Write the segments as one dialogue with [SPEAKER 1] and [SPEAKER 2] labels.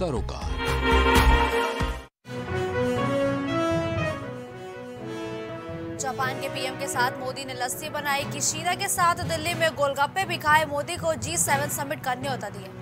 [SPEAKER 1] सरोकार।
[SPEAKER 2] जापान के पीएम के साथ मोदी ने लस्सी बनाई, किशीना के साथ दिल्ली में गोलगप्पे भी खाए, मोदी को G7 समिट का न्योता दिया।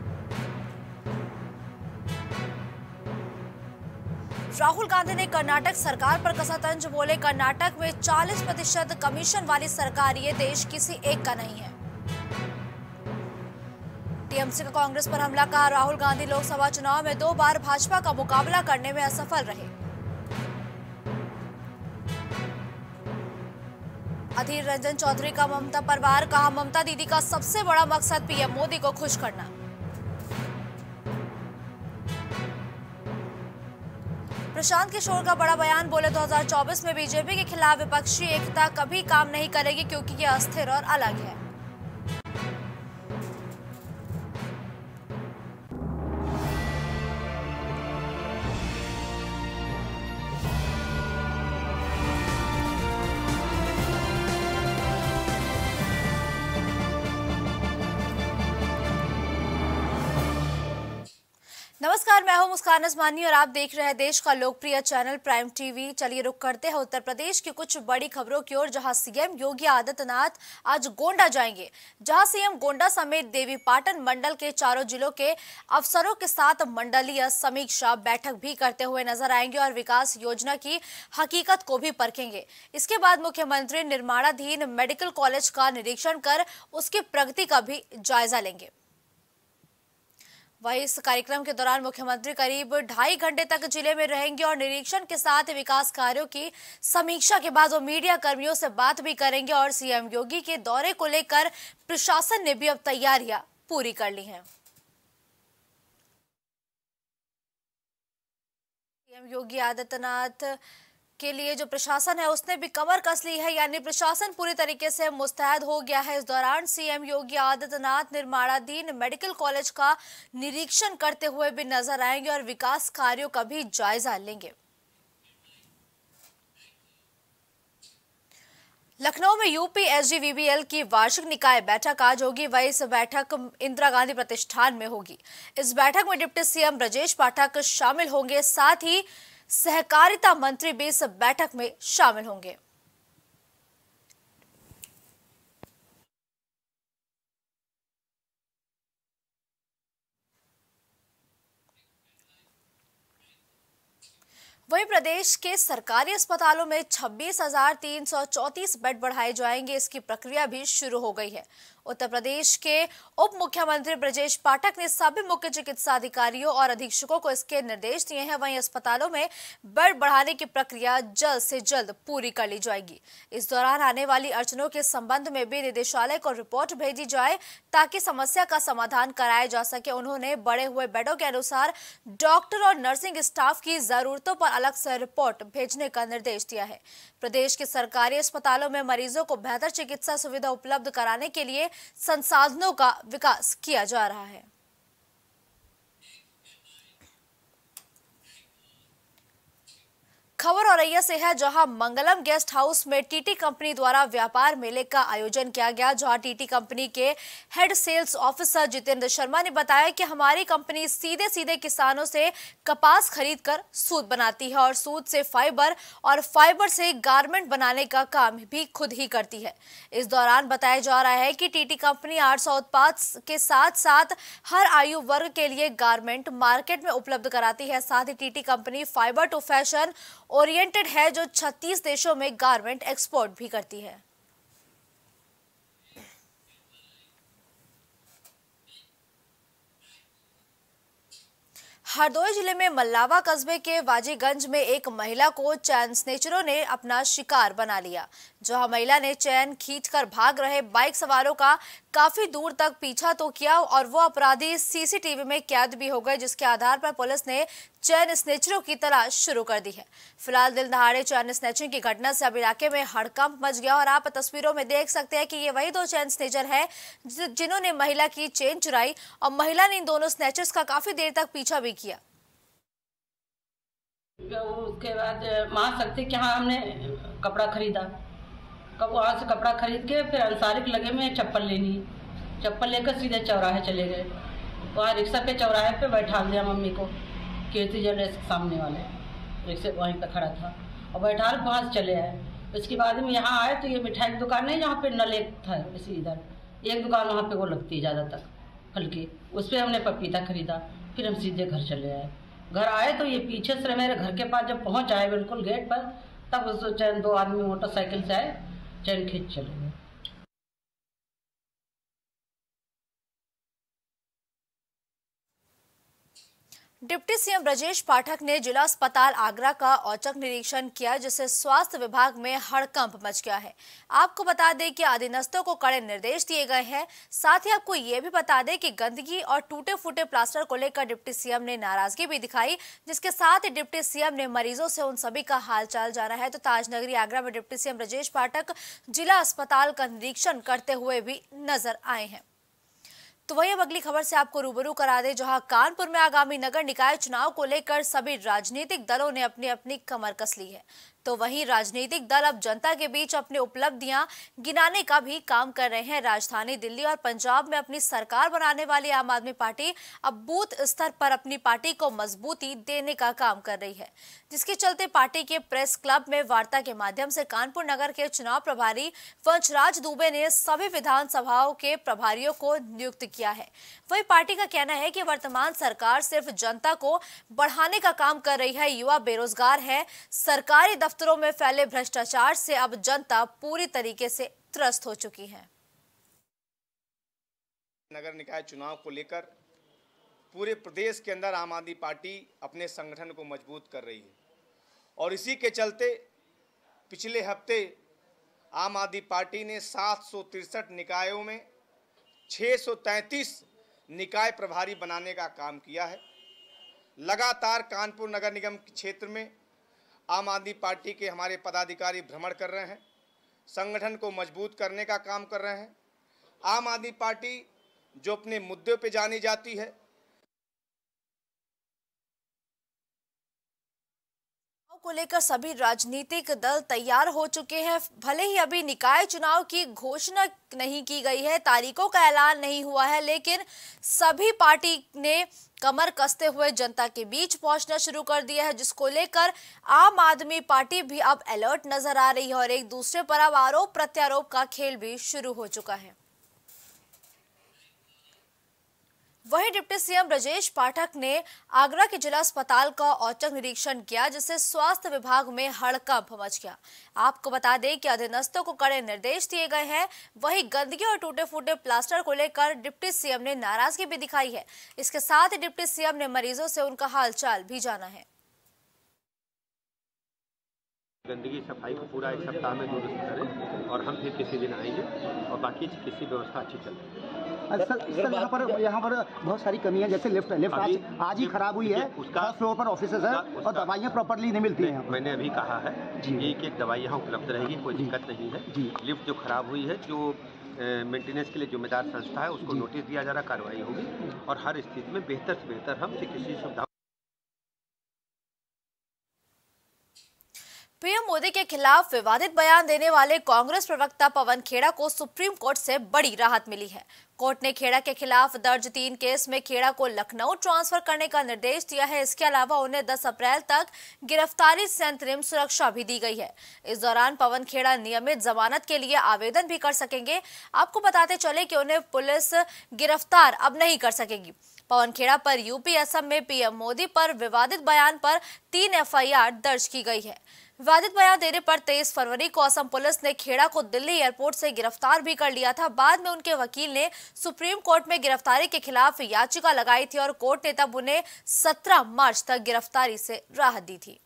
[SPEAKER 2] राहुल गांधी ने कर्नाटक सरकार पर कसा तंज, बोले कर्नाटक में 40% कमीशन वाली सरकार ये देश किसी एक का नहीं है। टीएमसी का कांग्रेस पर हमला, कहा राहुल गांधी लोकसभा चुनाव में 2 बार भाजपा का मुकाबला करने में असफल रहे। अधीर रंजन चौधरी का ममता परिवार, कहा ममता दीदी का सबसे बड़ा मकसद पीएम मोदी को खुश करना। प्रशांत किशोर का बड़ा बयान, बोले 2024 में बीजेपी के खिलाफ विपक्षी एकता कभी काम नहीं करेगी क्योंकि ये अस्थिर और अलग है। नमस्कार, मैं हूं मुस्कान असमानी और आप देख रहे हैं देश का लोकप्रिय चैनल प्राइम टीवी। चलिए रुक करते हैं उत्तर प्रदेश की कुछ बड़ी खबरों की ओर, जहां सीएम योगी आदित्यनाथ आज गोंडा जाएंगे, जहां सीएम गोंडा समेत देवीपाटन मंडल के चारों जिलों के अफसरों के साथ मंडलीय समीक्षा बैठक भी करते हुए नजर आएंगे और विकास योजना की हकीकत को भी परखेंगे। इसके बाद मुख्यमंत्री निर्माणाधीन मेडिकल कॉलेज का निरीक्षण कर उसकी प्रगति का भी जायजा लेंगे। वहीं इस कार्यक्रम के दौरान मुख्यमंत्री करीब 2.5 घंटे तक जिले में रहेंगे और निरीक्षण के साथ विकास कार्यों की समीक्षा के बाद वो मीडिया कर्मियों से बात भी करेंगे और सीएम योगी के दौरे को लेकर प्रशासन ने भी अब तैयारियां पूरी कर ली हैं। सीएम योगी आदित्यनाथ के लिए जो प्रशासन है उसने भी कमर कस ली है, यानी प्रशासन पूरी तरीके से मुस्तैद हो गया है। इस दौरान सीएम योगी आदित्यनाथ निर्माणाधीन मेडिकल कॉलेज का निरीक्षण करते हुए भी नजर आएंगे और विकास कार्यों का भी जायजा लेंगे। लखनऊ में यूपी एसजीवीबीएल की वार्षिक निकाय बैठक आज होगी। वह इस बैठक इंदिरा गांधी प्रतिष्ठान में होगी। इस बैठक में डिप्टी सीएम ब्रजेश पाठक शामिल होंगे, साथ ही सहकारिता मंत्री भी इस बैठक में शामिल होंगे। वहीं प्रदेश के सरकारी अस्पतालों में 26,334 बेड बढ़ाए जाएंगे, इसकी प्रक्रिया भी शुरू हो गई है। उत्तर प्रदेश के उप मुख्यमंत्री ब्रजेश पाठक ने सभी मुख्य चिकित्सा अधिकारियों और अधीक्षकों को इसके निर्देश दिए हैं। वहीं अस्पतालों में बेड बढ़ाने की प्रक्रिया जल्द से जल्द पूरी कर ली जाएगी। इस दौरान आने वाली अड़चनों के संबंध में भी निदेशालय को रिपोर्ट भेजी जाए ताकि समस्या का समाधान कराया जा सके। उन्होंने बढ़े हुए बेडों के अनुसार डॉक्टर और नर्सिंग स्टाफ की जरूरतों पर अलग से रिपोर्ट भेजने का निर्देश दिया है। प्रदेश के सरकारी अस्पतालों में मरीजों को बेहतर चिकित्सा सुविधा उपलब्ध कराने के लिए संसाधनों का विकास किया जा रहा है। खबर औरैया से है, जहां मंगलम गेस्ट हाउस में टीटी कंपनी द्वारा व्यापार मेले का आयोजन किया गया, जहां टीटी कंपनी के head sales officer Jitendra Sharma ने बताया कि हमारी कंपनी सीधे सीधे किसानों से कपास खरीदकर सूत बनाती है और सूत से फाइबर और फाइबर से गारमेंट बनाने का काम भी खुद ही करती है। इस दौरान बताया जा रहा है कि टीटी कंपनी 800 उत्पाद के साथ साथ हर आयु वर्ग के लिए गारमेंट मार्केट में उपलब्ध कराती है। साथ ही TT company fibre to fashion oriented है, जो 36 देशों में गारमेंट एक्सपोर्ट भी करती है। हरदोई जिले में मल्लावा कस्बे के वाजीगंज में एक महिला को चैन स्नेचरों ने अपना शिकार बना लिया, जहां महिला ने चैन खींचकर भाग रहे बाइक सवारों का काफी दूर तक पीछा तो किया और वो अपराधी सीसीटीवी में कैद भी हो गए, जिसके आधार पर पुलिस ने चैन स्नेचरों की तलाश शुरू कर दी है। फिलहाल दिल दहाड़े चैन स्नेचिंग की घटना से अब इलाके में हड़कंप मच गया और आप तस्वीरों में देख सकते हैं कि ये वही 2 चैन स्नेचर हैं जिन्होंने महिला की चेन चुराई और महिला ने इन दोनों स्नेचर्स का काफी देर तक पीछा भी किया।
[SPEAKER 3] उसके बाद महाशक्ति के यहाँ हमने कपड़ा खरीदा, कब वहाँ से कपड़ा खरीद के फिर अंसारी के लगे में चप्पल लेनी, चप्पल लेकर सीधे चौराहे चले गए। वहाँ रिक्शा के चौराहे पे बैठा दिया मम्मी को, कीर्ति ज्वेलर्स के सामने वाले रिक्शे वहीं पे खड़ा था, और बैठा के वहाँ से चले आए। उसके बाद में यहाँ आए तो ये मिठाई की दुकान नहीं, जहाँ पे नल एक था इसी इधर एक दुकान वहाँ पे वो लगती है ज़्यादातर फल की, उस पर हमने पपीता खरीदा। फिर हम सीधे घर चले आए। घर आए तो ये पीछे से मेरे घर के पास जब पहुँच आए बिल्कुल गेट पर, तब उस चैन 2 आदमी मोटरसाइकिल से आए, चैन खींच चले गए।
[SPEAKER 2] डिप्टी सीएम ब्रजेश पाठक ने जिला अस्पताल आगरा का औचक निरीक्षण किया, जिससे स्वास्थ्य विभाग में हड़कंप मच गया है। आपको बता दें कि अधीनस्थों को कड़े निर्देश दिए गए हैं। साथ ही आपको ये भी बता दें कि गंदगी और टूटे फूटे प्लास्टर को लेकर डिप्टी सीएम ने नाराजगी भी दिखाई, जिसके साथ ही डिप्टी सीएम ने मरीजों से उन सभी का हालचाल जाना है। तो ताजनगरी आगरा में डिप्टी सीएम ब्रजेश पाठक जिला अस्पताल का निरीक्षण करते हुए भी नजर आए हैं। तो वही अब अगली खबर से आपको रूबरू करा दे, जहां कानपुर में आगामी नगर निकाय चुनाव को लेकर सभी राजनीतिक दलों ने अपनी अपनी कमर कस ली है। तो वहीं राजनीतिक दल अब जनता के बीच अपनी उपलब्धियां गिनाने का भी काम कर रहे हैं। राजधानी दिल्ली और पंजाब में अपनी सरकार बनाने वाली आम आदमी पार्टी अब बूथ स्तर पर अपनी पार्टी को मजबूती देने का काम कर रही है, जिसके चलते पार्टी के प्रेस क्लब में वार्ता के माध्यम से कानपुर नगर के चुनाव प्रभारी वंशराज दुबे ने सभी विधानसभाओं के प्रभारियों को नियुक्त किया है। वही पार्टी का कहना है कि वर्तमान सरकार सिर्फ जनता को बढ़ाने का काम कर रही है, युवा बेरोजगार है, सरकारी दफ्तरों में फैले भ्रष्टाचार से अब जनता पूरी तरीके से त्रस्त हो चुकी है।
[SPEAKER 1] नगर निकाय चुनाव को लेकर पूरे प्रदेश के अंदर आम आदमी पार्टी अपने संगठन को मजबूत कर रही है, और इसी के चलते पिछले हफ्ते आम आदमी पार्टी ने 763 निकायों में 633 निकाय प्रभारी बनाने का काम किया है। लगातार कानपुर नगर निगम क्षेत्र में आम आदमी पार्टी के हमारे पदाधिकारी भ्रमण कर रहे हैं, संगठन को मजबूत करने का काम कर रहे हैं। आम आदमी पार्टी जो अपने मुद्दों पे जानी जाती है,
[SPEAKER 2] को लेकर सभी राजनीतिक दल तैयार हो चुके हैं। भले ही अभी निकाय चुनाव की घोषणा नहीं की गई है, तारीखों का ऐलान नहीं हुआ है, लेकिन सभी पार्टी ने कमर कसते हुए जनता के बीच पहुंचना शुरू कर दिया है, जिसको लेकर आम आदमी पार्टी भी अब अलर्ट नजर आ रही है और एक दूसरे पर अब आरोप प्रत्यारोप का खेल भी शुरू हो चुका है। वहीं डिप्टी सीएम ब्रजेश पाठक ने आगरा के जिला अस्पताल का औचक निरीक्षण किया, जिससे स्वास्थ्य विभाग में हड़कंप मच गया। आपको बता दें कि अधीनस्थों को कड़े निर्देश दिए गए हैं। वहीं गंदगी और टूटे फूटे प्लास्टर को लेकर डिप्टी सीएम ने नाराजगी भी दिखाई है। इसके साथ ही डिप्टी सीएम ने मरीजों से उनका हालचाल भी जाना है।
[SPEAKER 4] गंदगी सफाई को पूरा 1 सप्ताह में दुरुस्त करें और हम फिर किसी दिन आएंगे और बाकी किसी व्यवस्था अच्छी चल रही है।
[SPEAKER 5] सर यहाँ पर बहुत सारी कमियां, जैसे लिफ्ट आज ही खराब हुई है, फर्स्ट फ्लोर पर ऑफिसेज है और दवाइयाँ प्रॉपर्ली नहीं मिलती हैं।
[SPEAKER 4] मैंने अभी कहा है कि एक दवाई यहाँ उपलब्ध रहेगी, कोई दिक्कत नहीं है। लिफ्ट जो खराब हुई है, जो मेंटेनेंस के लिए जिम्मेदार संस्था है, उसको नोटिस दिया जा रहा, कार्रवाई होगी और हर स्थिति में बेहतर से बेहतर हम चिकित्सीय सुविधा।
[SPEAKER 2] पीएम मोदी के खिलाफ विवादित बयान देने वाले कांग्रेस प्रवक्ता पवन खेड़ा को सुप्रीम कोर्ट से बड़ी राहत मिली है। कोर्ट ने खेड़ा के खिलाफ दर्ज 3 केस में खेड़ा को लखनऊ ट्रांसफर करने का निर्देश दिया है। इसके अलावा उन्हें 10 अप्रैल तक गिरफ्तारी से अंतरिम सुरक्षा भी दी गई है। इस दौरान पवन खेड़ा नियमित जमानत के लिए आवेदन भी कर सकेंगे। आपको बताते चले कि उन्हें पुलिस गिरफ्तार अब नहीं कर सकेगी। पवन खेड़ा पर यूपी असम में पीएम मोदी पर विवादित बयान पर 3 एफआईआर दर्ज की गई है। विवादित बयान देने पर 23 फरवरी को असम पुलिस ने खेड़ा को दिल्ली एयरपोर्ट से गिरफ्तार भी कर लिया था। बाद में उनके वकील ने सुप्रीम कोर्ट में गिरफ्तारी के खिलाफ याचिका लगाई थी और कोर्ट ने तब उन्हें 17 मार्च तक गिरफ्तारी से राहत दी थी।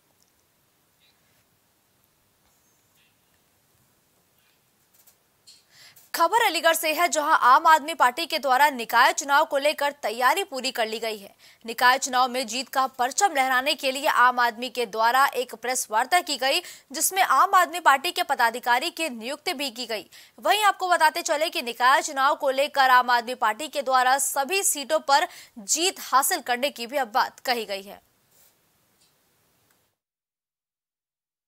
[SPEAKER 2] खबर अलीगढ़ से है, जहां आम आदमी पार्टी के द्वारा निकाय चुनाव को लेकर तैयारी पूरी कर ली गई है। निकाय चुनाव में जीत का परचम लहराने के लिए आम आदमी के द्वारा एक प्रेस वार्ता की गई, जिसमें आम आदमी पार्टी के पदाधिकारी की नियुक्ति भी की गई। वहीं आपको बताते चले कि निकाय चुनाव को लेकर आम आदमी पार्टी के द्वारा सभी सीटों पर जीत हासिल करने की भी अब बात कही गई है।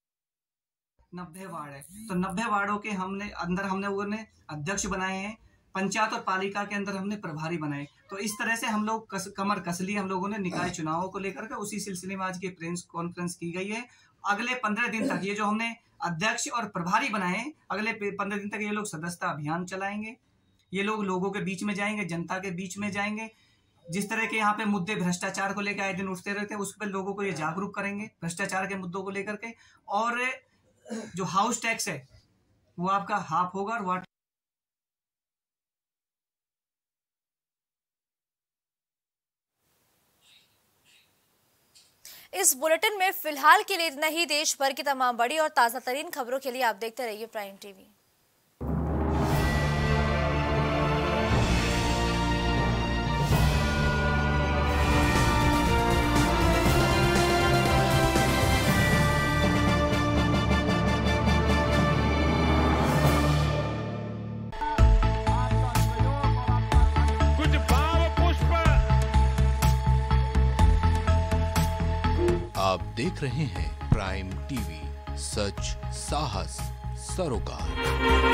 [SPEAKER 6] 90 वार्ड है, तो 90 वार्डों के हमने अध्यक्ष बनाए हैं, पंचायत और पालिका के अंदर हमने प्रभारी बनाए। तो इस तरह से हम लोग कमर कस ली हम लोगों ने निकाय चुनावों को लेकर के। उसी सिलसिले में आज की प्रेस कॉन्फ्रेंस की गई है। अगले 15 दिन तक ये जो हमने अध्यक्ष और प्रभारी बनाए, अगले 15 दिन तक ये लोग सदस्यता अभियान चलाएंगे। ये लोग लोगों के बीच में जाएंगे, जनता के बीच में जाएंगे। जिस तरह के यहाँ पे मुद्दे भ्रष्टाचार को लेकर आए दिन उठते रहते हैं, उस पर लोगों को ये जागरूक करेंगे भ्रष्टाचार के मुद्दों को लेकर के। और जो हाउस टैक्स है वो आपका हाफ होगा और वाटर
[SPEAKER 2] इस बुलेटिन में फिलहाल के लिए इतना ही। देश भर की तमाम बड़ी और ताजा तरीन खबरों के लिए आप देखते रहिए प्राइम टीवी।
[SPEAKER 7] आप देख रहे हैं प्राइम टीवी, सच साहस सरोकार।